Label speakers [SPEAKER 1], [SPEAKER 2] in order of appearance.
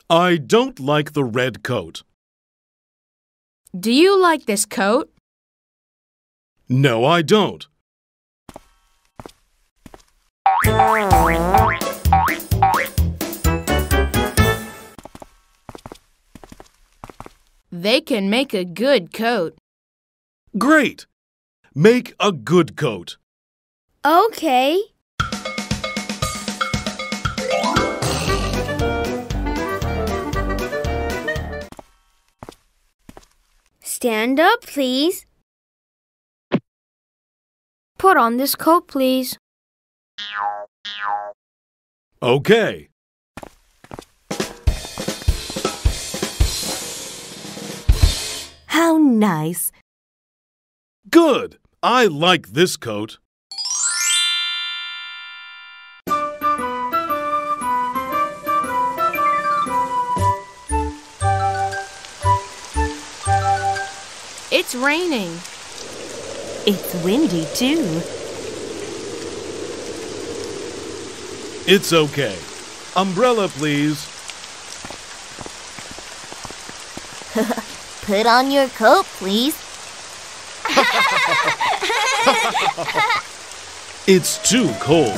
[SPEAKER 1] I don't like the red coat.
[SPEAKER 2] Do you like this coat?
[SPEAKER 1] No, I don't.
[SPEAKER 2] They can make a good coat.
[SPEAKER 1] Great! Make a good coat.
[SPEAKER 3] Okay. Stand up, please.
[SPEAKER 2] Put on this coat, please.
[SPEAKER 1] Okay.
[SPEAKER 4] How nice.
[SPEAKER 1] Good! I like this coat.
[SPEAKER 2] It's raining.
[SPEAKER 4] It's windy, too.
[SPEAKER 1] It's okay. Umbrella, please.
[SPEAKER 3] Put on your coat, please.
[SPEAKER 1] It's too cold.